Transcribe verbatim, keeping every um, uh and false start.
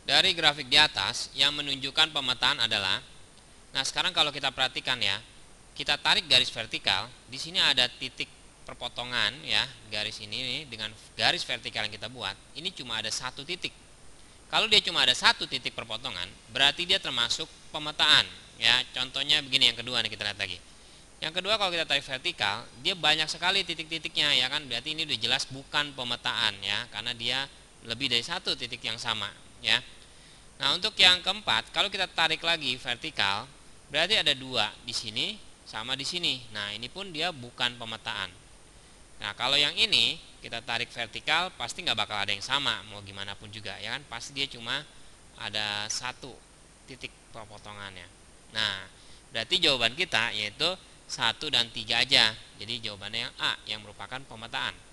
Dari grafik di atas yang menunjukkan pemetaan adalah, nah sekarang kalau kita perhatikan ya, kita tarik garis vertikal, di sini ada titik perpotongan ya, garis ini nih, dengan garis vertikal yang kita buat, ini cuma ada satu titik. Kalau dia cuma ada satu titik perpotongan, berarti dia termasuk pemetaan ya. Contohnya begini, yang kedua nih, kita lihat lagi. Yang kedua, kalau kita tarik vertikal, dia banyak sekali titik-titiknya ya kan, berarti ini udah jelas bukan pemetaan ya, karena dia lebih dari satu titik yang sama ya. Nah, untuk yang keempat, kalau kita tarik lagi vertikal, berarti ada dua di sini sama di sini. Nah, ini pun dia bukan pemetaan. Nah, kalau yang ini kita tarik vertikal, pasti nggak bakal ada yang sama, mau gimana pun juga ya kan, pasti dia cuma ada satu titik pemotongannya. Nah, berarti jawaban kita yaitu satu dan tiga aja. Jadi jawabannya yang A, yang merupakan pemetaan.